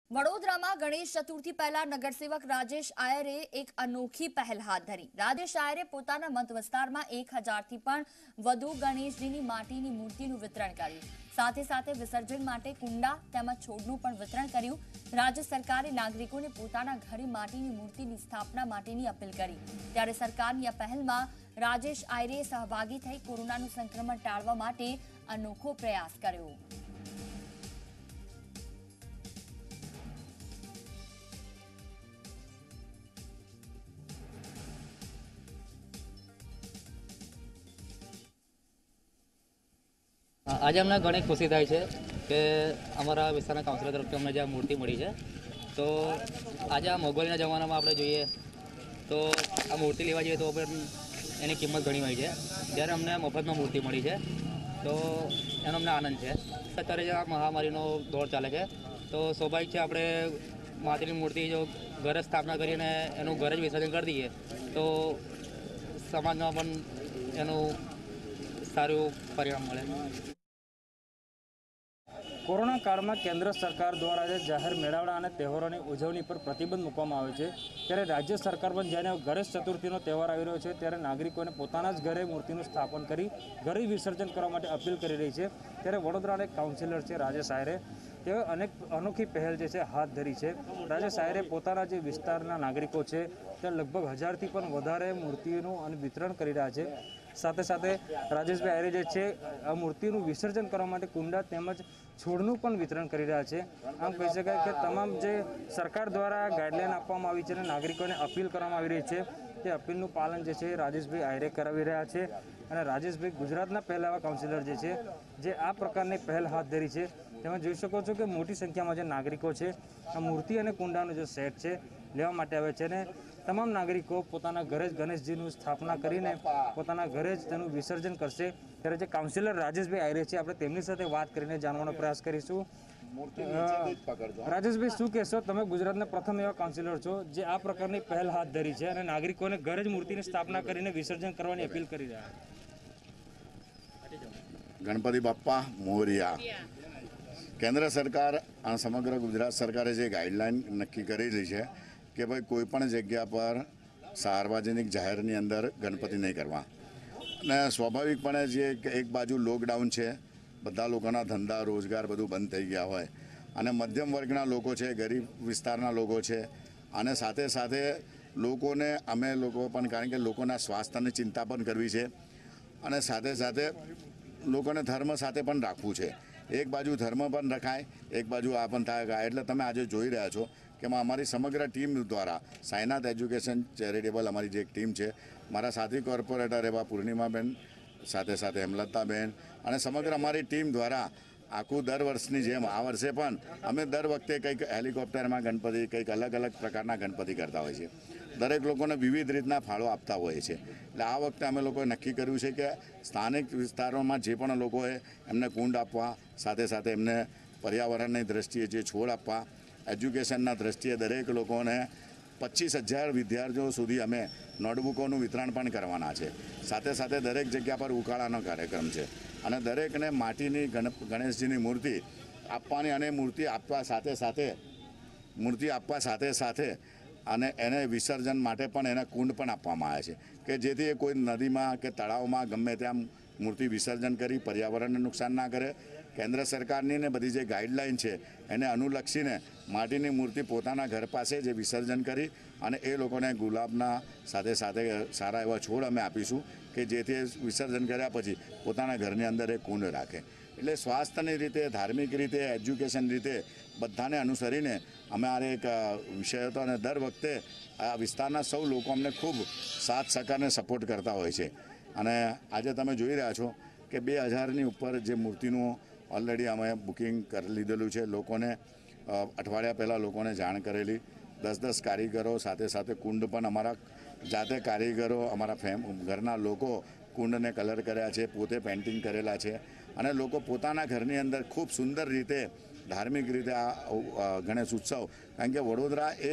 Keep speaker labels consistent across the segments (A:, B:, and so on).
A: વડોદરામાં ગણેશ ચતુર્થી પહેલા નગરસેવક રાજેશ આયરે એક અનોખી પહેલ હાથ ધરી। રાજેશ આયરે પોતાના મત વિસ્તારમાં 1000થી પણ વધુ ગણેશજીની માટીની મૂર્તિનું વિતરણ કર્યું। સાથે સાથે વિસર્જન માટે કુંડા તેમજ છોડનું પણ વિતરણ કર્યું। રાજ્ય સરકારે નાગરિકોને પોતાના ઘરે માટીની મૂર્તિની સ્થાપના માટેની અપીલ કરી। ત્યારે સરકારની આ પહેલમાં રાજેશ આયરે સહભાગી થઈ કોરોનાનું સંક્રમણ ટાળવા માટે અનોખો પ્રયાસ કર્યો।
B: આજે અમને ઘણી ખુશી થાય છે કે અમારા વિસ્તારના કાઉન્સિલર તરફથી અમને જે આ મૂર્તિ મળી છે। તો આજે આ મોંઘવારીના જમાનામાં આપણે જોઈએ તો આ મૂર્તિ લેવા જઈએ તો પણ એની કિંમત ઘણી હોય છે, ત્યારે અમને મફતમાં મૂર્તિ મળી છે તો એનો અમને આનંદ છે। અત્યારે જે આ મહામારીનો દોર ચાલે છે તો સ્વાભાવિક છે આપણે માટીની મૂર્તિ જો ઘરે સ્થાપના કરીને એનું ઘરે જ વિસર્જન કરી દઈએ તો સમાજમાં પણ એનું સારું પરિણામ મળે।
C: કોરોના કાળમાં કેન્દ્ર સરકાર દ્વારા જાહેર મેળાવડા અને તહેવારોની ઉજવણી પર પ્રતિબંધ મૂકવામાં આવ્યો છે, ત્યારે રાજ્ય સરકાર પણ જ્યારે ગણેશ ચતુર્થીનો તહેવાર આવી રહ્યો છે ત્યારે નાગરિકોને પોતાના જ ઘરે મૂર્તિનું સ્થાપન કરી ઘરે વિસર્જન કરવા માટે અપીલ કરી રહી છે। ત્યારે વડોદરાના એક કાઉન્સિલર છે રાજેશ આયરે, તેઓ અનોખી પહેલ જે છે હાથ ધરી છે। રાજેશ આયરે પોતાના જે વિસ્તારના નાગરિકો છે તે લગભગ 1000થી પણ વધારે મૂર્તિઓનું અને વિતરણ કરી રહ્યા છે। સાથે સાથે રાજેશભાઈ આયરે જે છે આ મૂર્તિનું વિસર્જન કરવા માટે કુંડા તેમજ છોડનું પણ વિતરણ કરી રહ્યા છે। આમ કહી શકાય કે તમામ જે સરકાર દ્વારા ગાઈડલાઈન આપવામાં આવી છે અને નાગરિકોને અપીલ કરવામાં આવી રહી છે તે અપીલનું પાલન જે છે રાજેશભાઈ આયરે કરાવી રહ્યા છે। અને રાજેશભાઈ ગુજરાતના પહેલા એવા કાઉન્સિલર જે છે જે આ પ્રકારની પહેલ હાથ ધરી છે। તેમાં જોઈ શકો છો કે મોટી સંખ્યામાં જે નાગરિકો છે આ મૂર્તિ અને કુંડાનો જે સેટ છે લેવા માટે આવે છે અને તમામ નાગરિકો પોતાના ઘરે જ ગણેશજીનું સ્થાપના કરીને પોતાના ઘરે જ તેનું વિસર્જન કરશે। ત્યારે જે કાઉન્સિલર રાજેશભાઈ આયરે છે આપણે તેમની સાથે વાત કરીને જાણવાનો પ્રયાસ કરીશું। રાજેશભાઈ, શું કહેશો, તમે ગુજરાતના પ્રથમ એવા કાઉન્સિલર છો જે આ પ્રકારની પહેલ હાથ ધરી છે અને નાગરિકોને ઘરે જ મૂર્તિની સ્થાપના કરીને વિસર્જન કરવાની અપીલ કરી રહ્યા છે।
D: ગણપતિ બાપ્પા મોરિયા। કેન્દ્ર સરકાર અને સમગ્ર ગુજરાત સરકારે જે ગાઈડલાઈન નક્કી કરેલી છે કે ભાઈ કોઈ પણ જગ્યા પર સાર્વજનિક જાહેરની અંદર ગણપતિ નહીં કરવા, અને સ્વાભાવિકપણે જે એક બાજુ લોકડાઉન છે, બધા લોકોના ધંધા રોજગાર બધું બંધ થઈ ગયા હોય અને મધ્યમ વર્ગના લોકો છે, ગરીબ વિસ્તારના લોકો છે, અને સાથે સાથે લોકોને અમે લોકો પણ, કારણ કે લોકોના સ્વાસ્થ્યની ચિંતા પણ કરવી છે અને સાથે સાથે લોકોને ધર્મ સાથે પણ રાખવું છે। એક બાજુ ધર્મ પણ રખાય, એક બાજુ આ પણ થાય। એટલે તમે આજે જોઈ રહ્યા છો કે અમારી સમગ્ર ટીમ દ્વારા સાઈનાથ એજ્યુકેશન ચેરિટેબલ અમારી જે એક ટીમ છે, મારા સાથી કોર્પોરેટર એવા પૂર્ણિમાબેન, સાથે સાથે હેમલતાબેન અને સમગ્ર અમારી ટીમ દ્વારા આખું દર વર્ષની જેમ આ વર્ષે પણ અમે દર વખતે કંઈક હેલિકોપ્ટરમાં ગણપતિ, કંઈક અલગ અલગ પ્રકારના ગણપતિ કરતા હોય છે। દરેક લોકોને વિવિધ રીતના ફાળો આપતા હોય છે। એટલે આ વખતે અમે લોકોએ નક્કી કર્યું છે કે સ્થાનિક વિસ્તારોમાં જે પણ લોકોએ એમને કુંડ આપવા, સાથે સાથે એમને પર્યાવરણની દ્રષ્ટિએ જે છોડ આપવા, એજ્યુકેશનના દ્રષ્ટિએ દરેક લોકોને 25,000 વિદ્યાર્થીઓ સુધી અમે નોટબુકોનું વિતરણ પણ કરવાના છે। સાથે સાથે દરેક જગ્યા પર ઉકાળાનો કાર્યક્રમ છે અને દરેકને માટીની ગણેશજીની મૂર્તિ આપવાની અને મૂર્તિ આપવા સાથે સાથે અને એને વિસર્જન માટે પણ એને કુંડ પણ આપવામાં આવે છે કે જેથી એ કોઈ નદીમાં કે તળાવમાં ગમે ત્યાં મૂર્તિ વિસર્જન કરી પર્યાવરણને નુકસાન ના કરે। કેન્દ્ર સરકારની ને બધી જે ગાઈડલાઈન છે એને અનુલક્ષીને માટીની મૂર્તિ પોતાના ઘર પાસે જે વિસર્જન કરી અને એ લોકોને ગુલાબના સાથે સાથે સારા એવા છોડ અમે આપીશું કે જેથી વિસર્જન કર્યા પછી પોતાના ઘરની અંદર એ કુંડ રાખે। એટલે સ્વાસ્થ્યની રીતે, ધાર્મિક રીતે, એજ્યુકેશન રીતે બધાને અનુસરીને અમે આ એક વિષય હતો અને દર વખતે આ વિસ્તારના સૌ લોકો અમને ખૂબ સાથ સહકારને સપોર્ટ કરતા હોય છે। અને આજે તમે જોઈ રહ્યા છો કે 2000ની ઉપર જે મૂર્તિનું ઓલરેડી અમે બુકિંગ કરી લીધેલું છે। લોકોને અઠવાડિયા પહેલાં લોકોને જાણ કરેલી, 10 કારીગરો, સાથે સાથે કુંડ પણ અમારા જાતે કારીગરો, અમારા ઘરના લોકો કુંડને કલર કર્યા છે, પોતે પેઇન્ટિંગ કરેલા છે અને લોકો પોતાના ઘરની અંદર ખૂબ સુંદર રીતે, ધાર્મિક રીતે આ ગણેશ ઉત્સવ, કારણ કે વડોદરા એ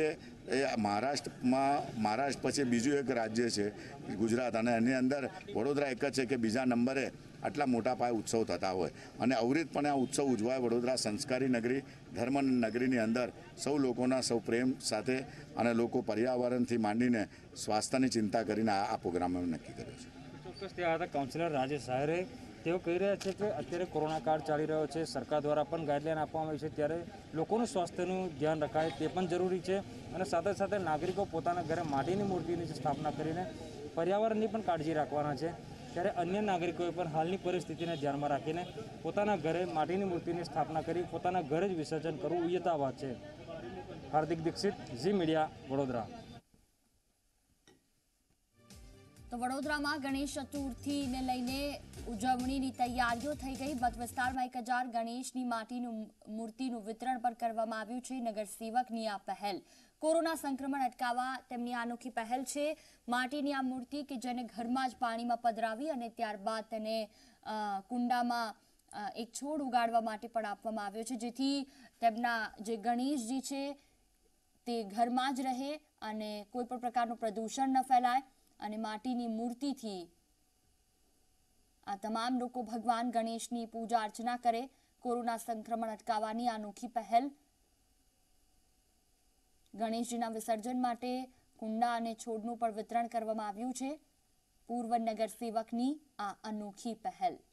D: મહારાષ્ટ્ર પછી બીજું એક રાજ્ય છે ગુજરાત, અને એની અંદર વડોદરા એક જ છે કે બીજા નંબરે આટલા મોટા પાયે ઉત્સવ થતા હોય અને અવિરતપણે આ ઉત્સવ ઉજવાય વડોદરા સંસ્કારી નગરી ધર્મ નગરીની અંદર સૌ લોકોના સૌ પ્રેમ સાથે અને લોકો પર્યાવરણથી માંડીને સ્વાસ્થ્યની ચિંતા કરીને આ પ્રોગ્રામ અમે નક્કી કર્યો છે.
C: ચોક્કસ ત્યાં હતા કાઉન્સિલર રાજેશ આયરે. તેઓ કહી રહ્યા છે કે અત્યારે કોરોના કાળ ચાલી રહ્યો છે, સરકાર દ્વારા પણ ગાઈડલાઈન આપવામાં આવી છે, ત્યારે લોકોનું સ્વાસ્થ્યનું ધ્યાન રખાય તે પણ જરૂરી છે અને સાથે સાથે નાગરિકો પોતાના ઘરે માટીની મૂર્તિની સ્થાપના કરીને પર્યાવરણની પણ કાળજી રાખવાના છે. ત્યારે અન્ય નાગરિકોએ પણ હાલની પરિસ્થિતિને ધ્યાનમાં રાખીને પોતાના ઘરે માટીની મૂર્તિની સ્થાપના કરી પોતાના ઘરે જ વિસર્જન કરવું યથાવત છે. હાર્દિક દીક્ષિત, ઝી મીડિયા, વડોદરા.
A: તો વડોદરામાં ગણેશ ચતુર્થીને લઈને ઉજવણીની તૈયારીઓ થઈ ગઈ. મત વિસ્તારમાં 1000 ગણેશની માટીનું મૂર્તિનું વિતરણ પણ કરવામાં આવ્યું છે. નગરસેવકની આ પહેલ કોરોના સંક્રમણ અટકાવવા તેમની અનોખી પહેલ છે. માટીની આ મૂર્તિ કે જેને ઘરમાં જ પાણીમાં પધરાવી અને ત્યારબાદ તેને કુંડામાં એક છોડ ઉગાડવા માટે પણ આપવામાં આવ્યો છે, જેથી તેમના જે ગણેશજી છે તે ઘરમાં જ રહે અને કોઈ પણ પ્રકારનું પ્રદૂષણ ન ફેલાય અને માટીની મૂર્તિથી આ તમામ લોકો ભગવાન ગણેશની પૂજા અર્ચના કરે. કોરોના સંક્રમણ અટકાવવાની અનોખી પહેલ. ગણેશજીના વિસર્જન માટે કુંડા અને છોડનું પણ વિતરણ કરવામાં આવ્યું છે. પૂર્વ નગરસેવકની આ અનોખી પહેલ.